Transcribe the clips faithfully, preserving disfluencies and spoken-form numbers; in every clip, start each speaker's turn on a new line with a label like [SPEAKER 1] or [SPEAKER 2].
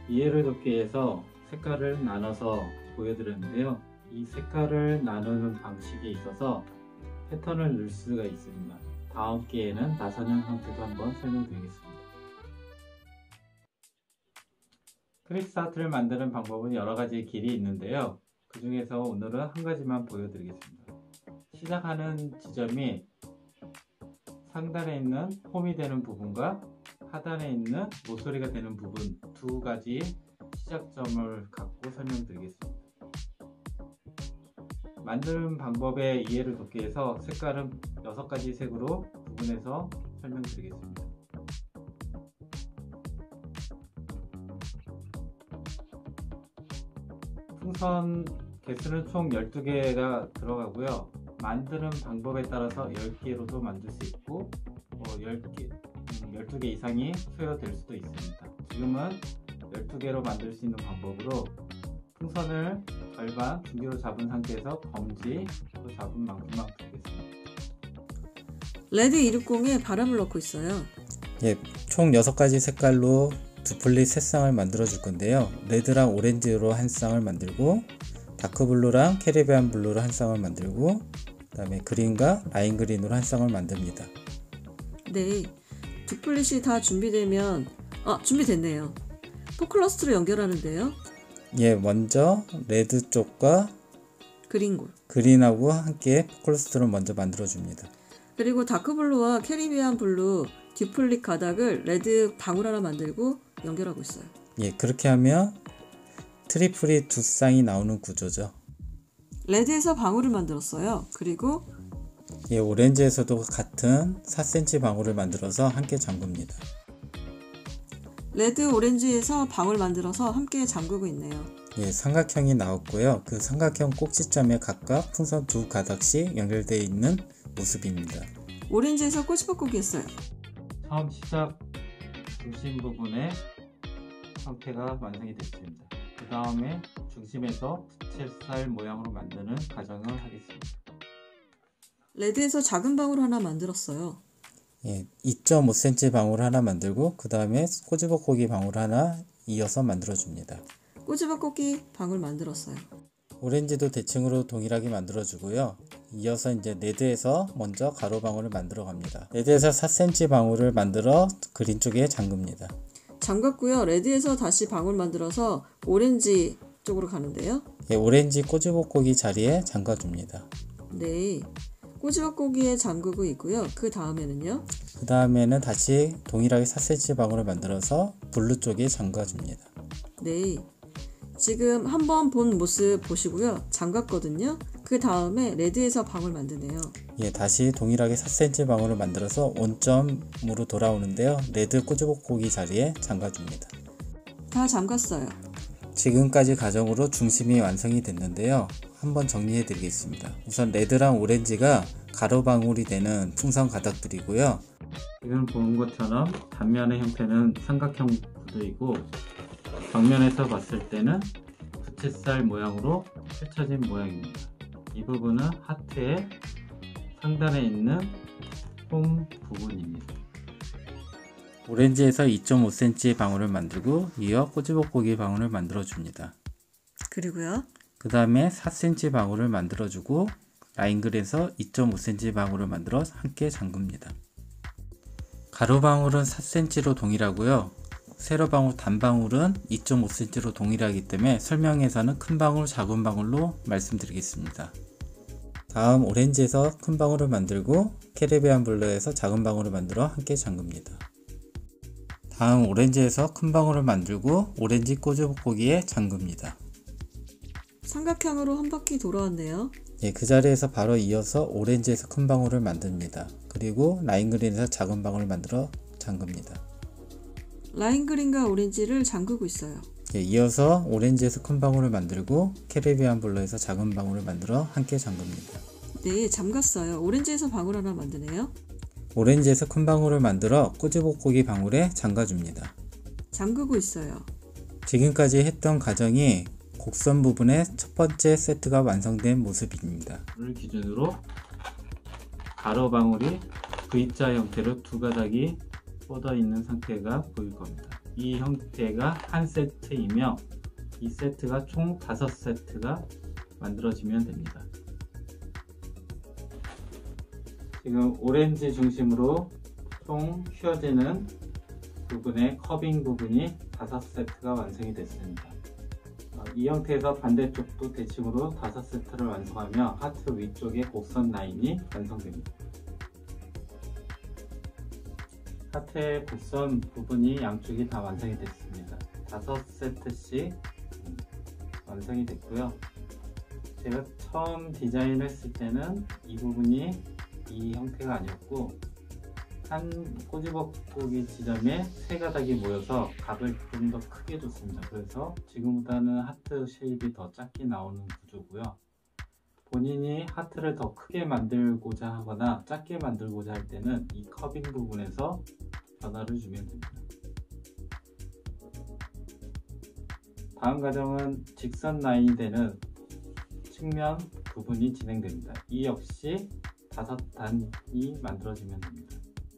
[SPEAKER 1] 이해를 돕기 위해서 색깔을 나눠서 보여드렸는데요. 이 색깔을 나누는 방식에 있어서 패턴을 넣을 수가 있습니다. 다음 기회에는 나선형 형태도 한번 설명드리겠습니다. 크리스 아트를 만드는 방법은 여러 가지 길이 있는데요. 그 중에서 오늘은 한 가지만 보여드리겠습니다. 시작하는 지점이 상단에 있는 홈이 되는 부분과 하단에 있는 모서리가 되는 부분 두 가지 시작점을 갖고 설명드리겠습니다. 만드는 방법의 이해를 돕기 위해서 색깔은 여섯 가지 색으로 구분해서 설명드리겠습니다. 풍선 개수는 총 열두 개가 들어가고요. 만드는 방법에 따라서 열 개로도 만들 수 있고 뭐 열 개, 음, 열두 개 이상이 소요될 수도 있습니다. 지금은 열두 개로 만들 수 있는 방법으로 풍선을 절반 중기로 잡은 상태에서 검지로 잡은 만큼만 두겠습니다.
[SPEAKER 2] 레드 이백에 바람을 넣고 있어요.
[SPEAKER 3] 예, 총 여섯 가지 색깔로 두플릿 세 쌍을 만들어 줄 건데요. 레드랑 오렌지로 한 쌍을 만들고 다크블루랑 캐리비안 블루로 한 쌍을 만들고 그 다음에 그린과 라인 그린으로 한 쌍을 만듭니다.
[SPEAKER 2] 네, 두플릿이 다 준비되면 아 준비됐네요. 포클러스트로 연결하는데요.
[SPEAKER 3] 예, 먼저 레드 쪽과
[SPEAKER 2] 그린골
[SPEAKER 3] 그린하고 함께 포클러스트를 먼저 만들어 줍니다.
[SPEAKER 2] 그리고 다크블루와 캐리비안 블루 듀플릿 가닥을 레드 방울 하나 만들고 연결하고 있어요.
[SPEAKER 3] 예, 그렇게 하면 트리플이 두 쌍이 나오는 구조죠.
[SPEAKER 2] 레드에서 방울을 만들었어요. 그리고
[SPEAKER 3] 예, 오렌지에서도 같은 사 센티미터 방울을 만들어서 함께 잠굽니다.
[SPEAKER 2] 레드 오렌지에서 방울 만들어서 함께 잠그고 있네요.
[SPEAKER 3] 예, 삼각형이 나왔고요. 그 삼각형 꼭지점에 각각 풍선 두 가닥씩 연결되어 있는 모습입니다.
[SPEAKER 2] 오렌지에서 꼬치볶기 했어요.
[SPEAKER 1] 처음 시작 중심 부분의 형태가 완성이 됐습니다. 그 다음에 중심에서 부채살 모양으로 만드는 과정을 하겠습니다.
[SPEAKER 2] 레드에서 작은 방울 하나 만들었어요.
[SPEAKER 3] 예, 이 점 오 센티미터 방울 하나 만들고 그 다음에 꼬지볶기 방울 하나 이어서 만들어 줍니다.
[SPEAKER 2] 꼬치볶기 방울 만들었어요.
[SPEAKER 3] 오렌지도 대칭으로 동일하게 만들어 주고요. 이어서 이제 레드에서 먼저 가로 방울을 만들어 갑니다. 레드에서 사 센티미터 방울을 만들어 그린 쪽에 잠급니다.
[SPEAKER 2] 잠갔고요. 레드에서 다시 방울 만들어서 오렌지 쪽으로 가는데요.
[SPEAKER 3] 예, 오렌지 꼬지볶기 자리에 잠가 줍니다.
[SPEAKER 2] 네, 꼬치볶기에 잠그고 있고요. 그 다음에는요.
[SPEAKER 3] 그 다음에는 다시 동일하게 사 센티미터 방울을 만들어서 블루 쪽에 잠가 줍니다.
[SPEAKER 2] 네, 지금 한번 본 모습 보시고요. 잠갔거든요. 그 다음에 레드에서 방울 만드네요.
[SPEAKER 3] 예, 다시 동일하게 사 센티미터 방울을 만들어서 원점으로 돌아오는데요. 레드 꼬지볶기 자리에 잠가 줍니다.
[SPEAKER 2] 다 잠갔어요.
[SPEAKER 3] 지금까지 과정으로 중심이 완성이 됐는데요. 한번 정리해 드리겠습니다. 우선 레드랑 오렌지가 가로 방울이 되는 풍선 가닥들이고요.
[SPEAKER 1] 지금 보는 것처럼 단면의 형태는 삼각형 구도이고 정면에서 봤을 때는 부채살 모양으로 펼쳐진 모양입니다. 이 부분은 하트의 상단에 있는 홈 부분입니다.
[SPEAKER 3] 오렌지에서 이 점 오 센티미터 방울을 만들고 이어 꼬지볶기 방울을 만들어 줍니다.
[SPEAKER 2] 그리고요.
[SPEAKER 3] 그 다음에 사 센티미터 방울을 만들어 주고 라인글에서 이 점 오 센티미터 방울을 만들어 함께 잠급니다. 가로 방울은 사 센티미터로 동일하고요. 세로 방울 단방울은 이 점 오 센티미터로 동일하기 때문에 설명에서는 큰 방울 작은 방울로 말씀드리겠습니다. 다음 오렌지에서 큰 방울을 만들고 캐리비안 블루에서 작은 방울을 만들어 함께 잠급니다. 다음 오렌지에서 큰 방울을 만들고 오렌지 꼬지볶기에 잠급니다.
[SPEAKER 2] 삼각형으로 한 바퀴 돌아왔네요.
[SPEAKER 3] 예, 그 자리에서 바로 이어서 오렌지에서 큰 방울을 만듭니다. 그리고 라인 그린에서 작은 방울을 만들어 잠급니다.
[SPEAKER 2] 라인 그린과 오렌지를 잠그고 있어요.
[SPEAKER 3] 예, 이어서 오렌지에서 큰 방울을 만들고 캐리비안 블루에서 작은 방울을 만들어 함께 잠급니다.
[SPEAKER 2] 네, 잠갔어요. 오렌지에서 방울 하나 만드네요.
[SPEAKER 3] 오렌지에서 큰 방울을 만들어 꼬지볶기 방울에 잠가줍니다.
[SPEAKER 2] 잠그고 있어요.
[SPEAKER 3] 지금까지 했던 과정이 곡선 부분의 첫 번째 세트가 완성된 모습입니다.
[SPEAKER 1] 을 기준으로 가로 방울이 V자 형태로 두 가닥이 뻗어 있는 상태가 보일 겁니다. 이 형태가 한 세트이며 이 세트가 총 다섯 세트가 만들어지면 됩니다. 지금 오렌지 중심으로 총 휘어지는 부분의 커빙 부분이 다섯 세트가 완성이 됐습니다. 이 형태에서 반대쪽도 대칭으로 다섯 세트를 완성하며 하트 위쪽에 곡선 라인이 완성됩니다. 하트의 곡선 부분이 양쪽이 다 완성이 됐습니다. 다섯 세트씩 완성이 됐고요. 제가 처음 디자인을 했을 때는 이 부분이 이 형태가 아니었고 한 꼬집어보기 지점에 세 가닥이 모여서 각을 좀 더 크게 줬습니다. 그래서 지금보다는 하트 쉐입이 더 작게 나오는 구조고요. 본인이 하트를 더 크게 만들고자 하거나 작게 만들고자 할 때는 이 커빙 부분에서 변화를 주면 됩니다. 다음 과정은 직선 라인이 되는 측면 부분이 진행됩니다. 이 역시 다섯 단이 만들어지면 됩니다.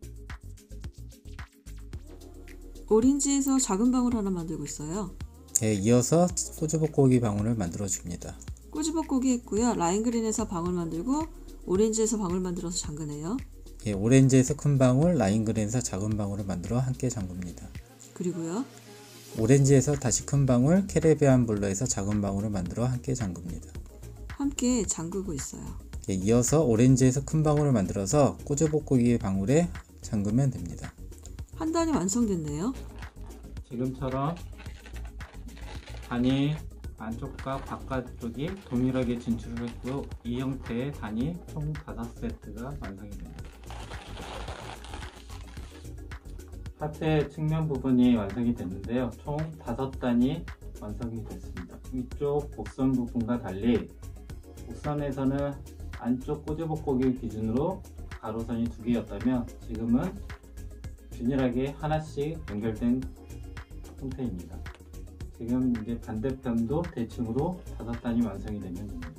[SPEAKER 2] 오렌지에서 작은 방울 하나 만들고 있어요.
[SPEAKER 3] 예, 이어서 꼬집어꼬기 방울을 만들어 줍니다.
[SPEAKER 2] 꼬집어꼬기 했고요. 라인 그린에서 방울 만들고 오렌지에서 방울 만들어서 잠그네요.
[SPEAKER 3] 예, 오렌지에서 큰 방울, 라인 그린에서 작은 방울을 만들어 함께 잠굽니다.
[SPEAKER 2] 그리고요.
[SPEAKER 3] 오렌지에서 다시 큰 방울, 캐리비안 블루에서 작은 방울을 만들어 함께 잠굽니다.
[SPEAKER 2] 함께 잠그고 있어요.
[SPEAKER 3] 예, 이어서 오렌지에서 큰 방울을 만들어서 꼬집어꼬기 방울에 잠그면 됩니다.
[SPEAKER 2] 한 단이 완성됐네요.
[SPEAKER 1] 지금처럼 단이 안쪽과 바깥쪽이 동일하게 진출을 했고요. 이 형태의 단이 총 다섯 세트가 완성이 됩니다. 하트의 측면 부분이 완성이 됐는데요. 총 다섯 단이 완성이 됐습니다. 위쪽 곡선 부분과 달리 곡선에서는 안쪽 꼬집어꼬기 기준으로 가로선이 두 개였다면 지금은 균일하게 하나씩 연결된 형태입니다. 지금 이제 반대편도 대칭으로 다섯 단이 완성이 되면 됩니다.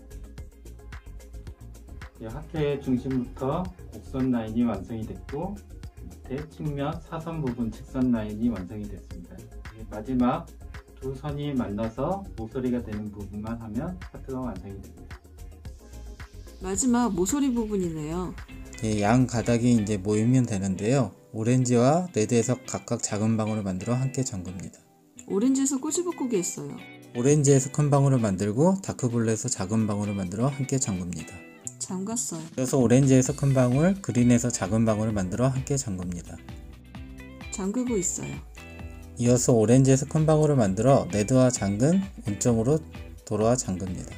[SPEAKER 1] 하트의 중심부터 곡선 라인이 완성이 됐고 밑에 측면 사선 부분 직선 라인이 완성이 됐습니다. 마지막 두 선이 만나서 모서리가 되는 부분만 하면 하트가 완성이 됩니다.
[SPEAKER 2] 마지막 모서리 부분이네요.
[SPEAKER 3] 예, 양 가닥이 이제 모이면 되는데요. 오렌지와 레드에서 각각 작은 방울을 만들어 함께 잠굽니다.
[SPEAKER 2] 오렌지에서 꼬집어꼬기 했어요.
[SPEAKER 3] 오렌지에서 큰 방울을 만들고 다크블루에서 작은 방울을 만들어 함께 잠굽니다.
[SPEAKER 2] 잠갔어요.
[SPEAKER 3] 이어서 오렌지에서 큰 방울, 그린에서 작은 방울을 만들어 함께 잠굽니다.
[SPEAKER 2] 잠그고 있어요.
[SPEAKER 3] 이어서 오렌지에서 큰 방울을 만들어 레드와 잠근 원점으로 돌아와 잠깁니다.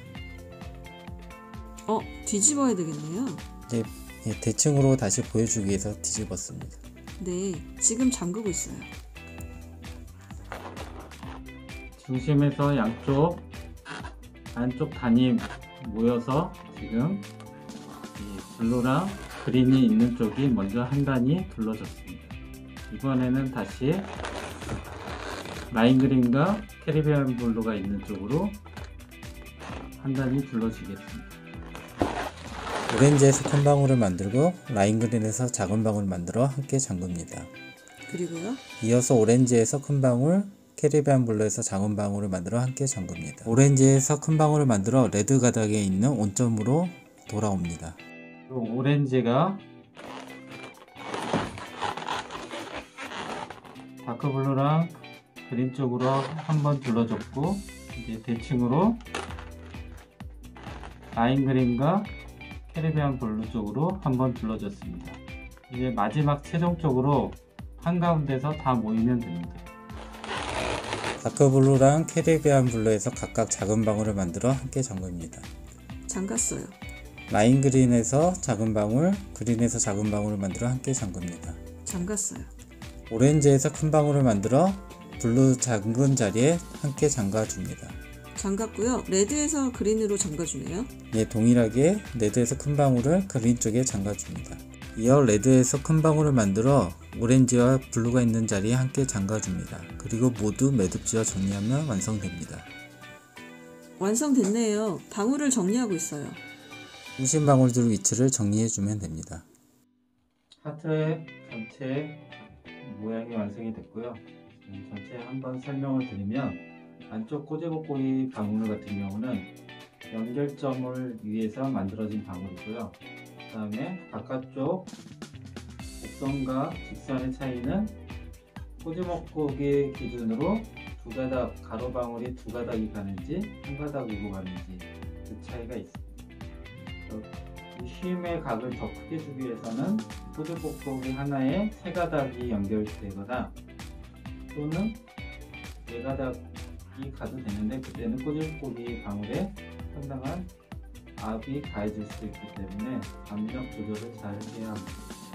[SPEAKER 2] 어, 뒤집어야 되겠네요.
[SPEAKER 3] 이제 대칭으로 다시 보여주기 위해서 뒤집었습니다.
[SPEAKER 2] 네, 지금 잠그고 있어요.
[SPEAKER 1] 중심에서 양쪽 안쪽 단이 모여서 지금 이 블루랑 그린이 있는 쪽이 먼저 한 단이 둘러졌습니다. 이번에는 다시 라인 그린과 캐리비안 블루가 있는 쪽으로 한 단이 둘러지겠습니다.
[SPEAKER 3] 오렌지에서 큰 방울을 만들고 라인 그린에서 작은 방울을 만들어 함께 잠깁니다.
[SPEAKER 2] 그리고요.
[SPEAKER 3] 이어서 오렌지에서 큰 방울, 캐리비안 블루에서 작은 방울을 만들어 함께 잠깁니다. 오렌지에서 큰 방울을 만들어 레드 가닥에 있는 원점으로 돌아옵니다.
[SPEAKER 1] 오렌지가 다크블루랑 그린 쪽으로 한번 둘러줬고 이제 대칭으로 라인 그린과 캐리비안 블루 쪽으로 한번 둘러줬습니다. 이제 마지막 최종적으로 한가운데서 다 모이면 됩니다.
[SPEAKER 3] 다크블루랑 캐리비안 블루에서 각각 작은 방울을 만들어 함께 잠깁니다.
[SPEAKER 2] 잠갔어요.
[SPEAKER 3] 라인 그린에서 작은 방울, 그린에서 작은 방울을 만들어 함께 잠깁니다.
[SPEAKER 2] 잠갔어요.
[SPEAKER 3] 오렌지에서 큰 방울을 만들어 블루 잠근 자리에 함께 잠가줍니다.
[SPEAKER 2] 잠갔고요. 레드에서 그린으로 잠가주네요.
[SPEAKER 3] 예, 동일하게 레드에서 큰 방울을 그린 쪽에 잠가줍니다. 이어 레드에서 큰 방울을 만들어 오렌지와 블루가 있는 자리에 함께 잠가줍니다. 그리고 모두 매듭지어 정리하면 완성됩니다.
[SPEAKER 2] 완성됐네요. 방울을 정리하고 있어요.
[SPEAKER 3] 중심 방울들 위치를 정리해주면 됩니다.
[SPEAKER 1] 하트의 전체 모양이 완성이 됐고요. 전체 한번 설명을 드리면, 안쪽 꼬지볶이 방울 같은 경우는 연결점을 위해서 만들어진 방울이고요. 그 다음에 바깥쪽 곡선과 직선의 차이는 꼬지볶이 기준으로 두 가닥, 가로 방울이 두 가닥이 가는지 한 가닥으로 가는지 그 차이가 있습니다. 쉼의 각을 더 크게 주기 위해서는 꼬지볶이 하나에 세 가닥이 연결되거나 또는 네 가닥이 가도 되는데, 그때는 꼬지볶이 방울에 상당한 압이 가해질 수 있기 때문에 압력 조절을 잘 해야 합니다.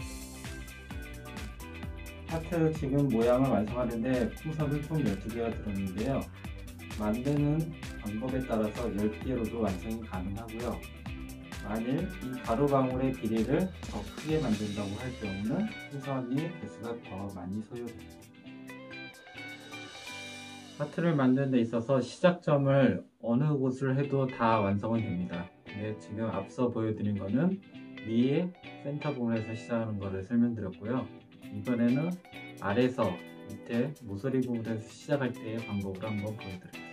[SPEAKER 1] 하트 지금 모양을 완성하는데 풍선은 총 열두 개가 들었는데요. 만드는 방법에 따라서 열 개로도 완성이 가능하고요. 만일 이 가로방울의 길이를 더 크게 만든다고 할 경우는 풍선이 개수가 더 많이 소요됩니다. 하트를 만드는 데 있어서 시작점을 어느 곳을 해도 다 완성은 됩니다. 근데 지금 앞서 보여드린 거는 위에 센터 부분에서 시작하는 것을 설명드렸고요. 이번에는 아래서 밑에 모서리 부분에서 시작할 때의 방법을 한번 보여드리겠습니다.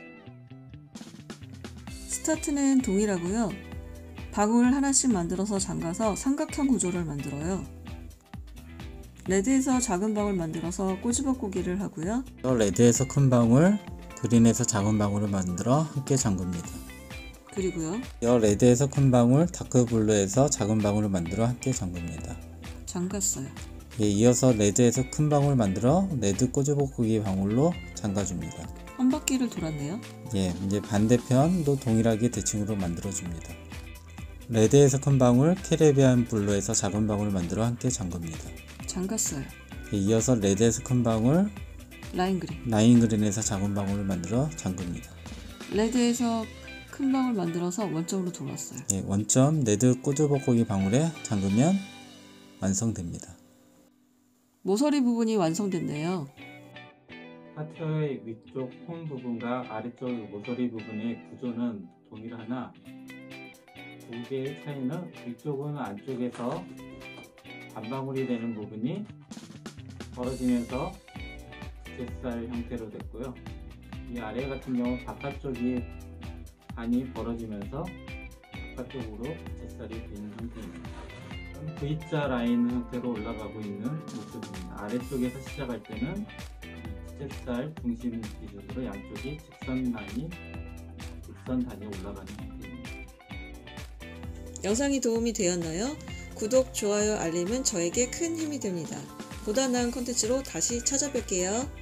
[SPEAKER 2] 스타트는 동일하고요. 방울 하나씩 만들어서 잠가서 삼각형 구조를 만들어요. 레드에서 작은 방울 만들어서 꼬집어꾸기를 하고요.
[SPEAKER 3] 레드에서 큰 방울, 그린에서 작은 방울을 만들어 함께 잠굽니다.
[SPEAKER 2] 그리고요.
[SPEAKER 3] 레드에서 큰 방울, 다크블루에서 작은 방울을 만들어 함께 잠굽니다.
[SPEAKER 2] 잠갔어요.
[SPEAKER 3] 예, 이어서 레드에서 큰 방울 만들어 레드 꼬집어꾸기 방울로 잠가줍니다.
[SPEAKER 2] 한 바퀴를 돌았네요.
[SPEAKER 3] 예, 이제 반대편도 동일하게 대칭으로 만들어줍니다. 레드에서 큰 방울, 캐리비안 블루에서 작은 방울을 만들어 함께 잠굽니다.
[SPEAKER 2] 잠갔어요.
[SPEAKER 3] 예, 이어서 레드에서 큰 방울,
[SPEAKER 2] 라인 그린.
[SPEAKER 3] 라인 그린에서 작은 방울을 만들어 잠굽니다.
[SPEAKER 2] 레드에서 큰 방울 만들어서 원점으로 돌았어요.
[SPEAKER 3] 예, 원점 레드 꼬집어꾸기 방울에 잠그면 완성됩니다.
[SPEAKER 2] 모서리 부분이 완성됐네요.
[SPEAKER 1] 하트의 위쪽 홈 부분과 아래쪽 모서리 부분의 구조는 동일하나 두 개의 차이는 위쪽은 안쪽에서 반방울이 되는 부분이 벌어지면서 부채살 형태로 됐고요. 이 아래 같은 경우 바깥쪽이 반이 벌어지면서 바깥쪽으로 부채살이 되는 상태입니다. V자 라인 형태로 올라가고 있는 모습입니다. 아래쪽에서 시작할 때는 부채살 중심 기준으로 양쪽이 직선단이 직선단이 올라가는 형태입니다.
[SPEAKER 2] 영상이 도움이 되었나요? 구독, 좋아요, 알림은 저에게 큰 힘이 됩니다. 보다 나은 콘텐츠로 다시 찾아뵐게요.